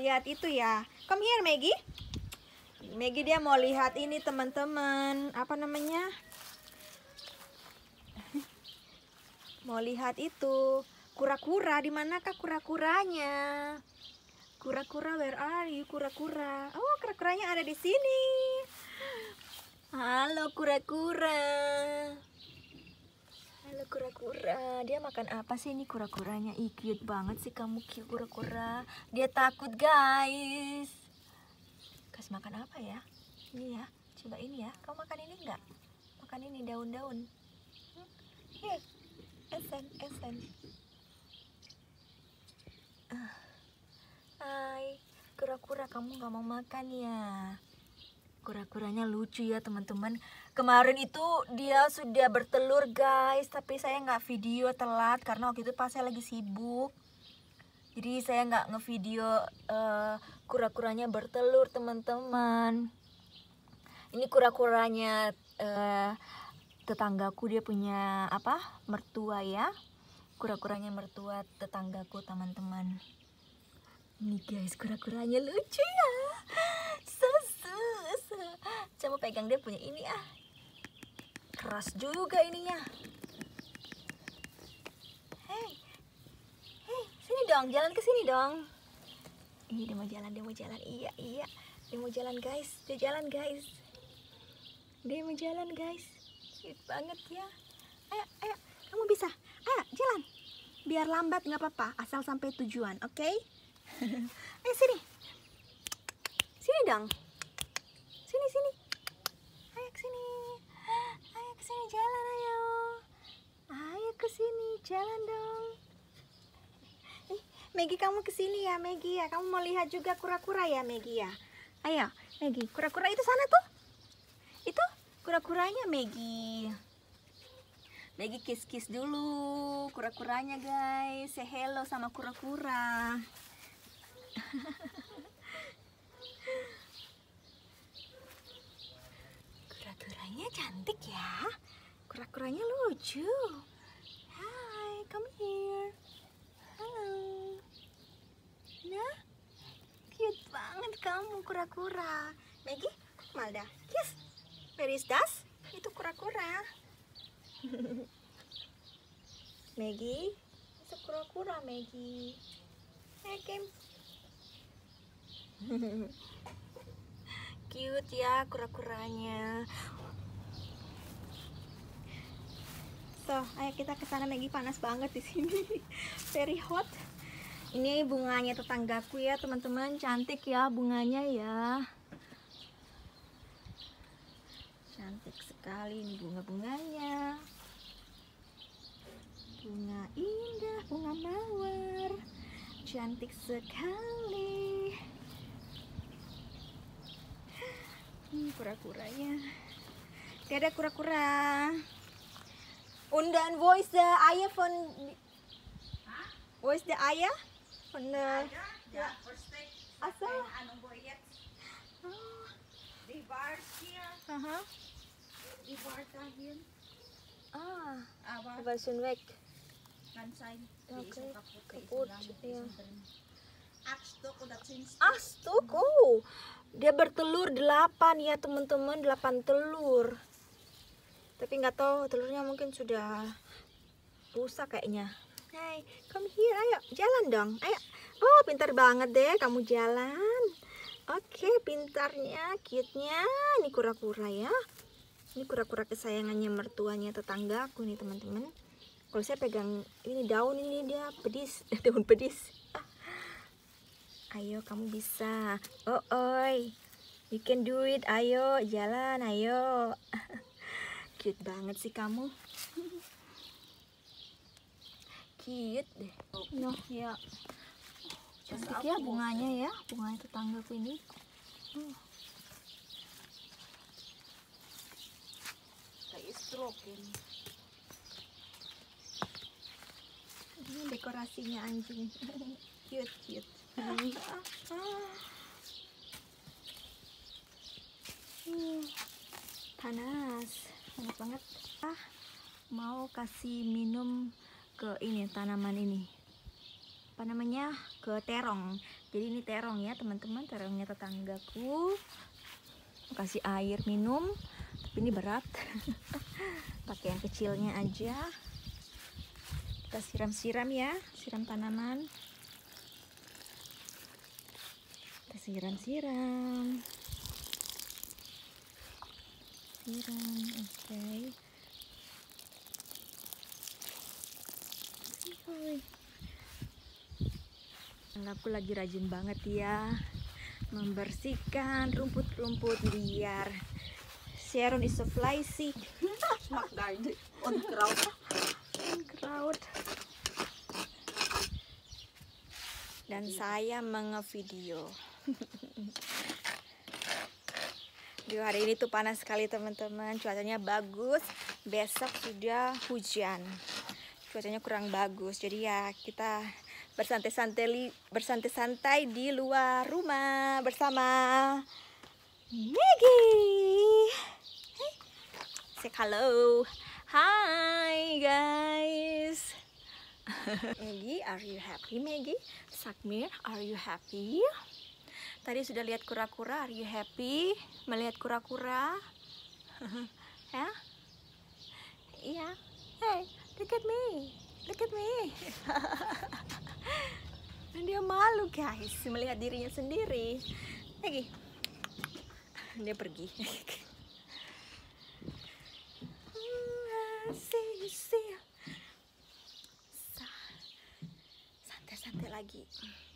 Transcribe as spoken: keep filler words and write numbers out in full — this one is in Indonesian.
lihat itu ya. Come here Maggie. Maggie dia mau lihat ini teman-teman. Apa namanya? Mau lihat itu kura-kura. Di manakah kura-kuranya? Kura-kura, where are you? Kura-kura. Oh, kura-kuranya ada di sini. Halo kura-kura. Halo kura-kura. Dia makan apa sih ini kura-kuranya? Ih, cute banget sih kamu kura-kura. Dia takut, guys. Kasih makan apa ya? Ini ya. Coba ini ya. Kamu makan ini enggak? Makan ini daun-daun. Nih. Esen, esen. Ah. Hai, kura-kura, kamu nggak mau makan ya? Kura-kuranya lucu ya teman-teman. Kemarin itu dia sudah bertelur guys, tapi saya nggak video telat karena waktu itu pas saya lagi sibuk. Jadi saya nggak ngevideo uh, kura-kuranya bertelur teman-teman. Ini kura-kuranya uh, tetanggaku, dia punya apa? Mertua ya. Kura-kuranya mertua tetanggaku teman-teman. Ini guys, kura-kuranya lucu ya. Susu, susu. Coba pegang dia punya ini ah. Keras juga ininya. Hei, hei, sini dong, jalan ke sini dong. Ini dia mau jalan, dia mau jalan. Iya, iya. Dia mau jalan guys, dia jalan guys. Dia mau jalan guys. Cute banget ya. Ayo, ayo, kamu bisa. Ayo, jalan. Biar lambat nggak apa-apa, asal sampai tujuan, oke? Okay? Ayo sini. Sini dong. Sini sini. Ayo ke sini. Ayo ke sini jalan ayo. Ayo ke sini jalan dong. Eh, Maggie kamu ke sini ya Maggie ya. Kamu mau lihat juga kura-kura ya Maggie ya. Ayo Maggie, kura-kura itu sana tuh. Itu kura-kuranya Maggie. Maggie kiss-kiss dulu kura-kuranya guys. Say hello sama kura-kura. Kura-kuranya cantik ya. Kura-kuranya lucu. Hai, come here. Halo. Nah, cute banget kamu kura-kura. Maggie, Malda, kiss. Where is Das? Itu kura-kura. Maggie, itu kura-kura Maggie. Hey, Kim. Cute ya kura-kuranya. So, ayo kita ke sana Maggie, panas banget di sini. Very hot. Ini bunganya tetanggaku ya, teman-teman. Cantik ya bunganya ya. Cantik sekali ini bunga-bunganya. Bunga indah, bunga mawar. Cantik sekali. Hmm, kura-kuranya. Gak ada kura-kura. Undan voice the ayah von. Voice the ayah von the. Ja, versteck. Asa? Anong boyet? Oh. Die Bars hier. Aha. Die Bars dahin. Ah. Aber Was schon weg. kan zijn. Oké, Die is al kapot. Die is kapot, al lang, die ja. is al erin. Acht stuk udah sinds. Ah, stuk. Oh. Dia bertelur delapan ya teman-teman, delapan telur. Tapi nggak tahu telurnya mungkin sudah rusak kayaknya. Hai, come here, ayo jalan dong. Ayo. Oh, pintar banget deh kamu jalan. Oke, pintarnya, cute-nya. Ini kura-kura ya. Ini kura-kura kesayangannya mertuanya tetanggaku nih teman-teman. Kalau saya pegang ini daun ini dia pedis, daun pedis. Ayo kamu bisa. Oh, oi. You can do it. Ayo, jalan, ayo. Cute banget sih kamu. Cute deh. No, ya. Cantik ya bunganya ya, bunganya tetanggaku ini. Oh. Kayak stroke ini. Ini dekorasinya anjing. Cute, cute. Hmm, panas, panas banget. Ah, mau kasih minum ke ini tanaman ini. apa namanya ke terong. Jadi ini terong ya teman-teman, terongnya tetanggaku. Kasih air minum, tapi ini berat. Pakai yang kecilnya aja. Kita siram-siram ya, siram tanaman. Kita siram-siram. Siram, oke. Okay. Aku lagi rajin banget ya membersihkan rumput-rumput liar. Sharon is so fleisig. Smack garden on crowd. On crowd. Dan saya mengevideo. Di hari ini tuh panas sekali teman-teman. Cuacanya bagus. Besok sudah hujan. Cuacanya kurang bagus. Jadi ya kita bersantai-santai bersantai-santai di luar rumah bersama Maggie. Hey, say hello. Hi guys. Maggie, are you happy Maggie? Sakmir, are you happy? Tadi sudah lihat kura-kura, are you happy melihat kura-kura? Ya? Iya. Hey, look at me. Look at me. Dan dia malu guys melihat dirinya sendiri. Lagi. Dia pergi. Santai-santai lagi.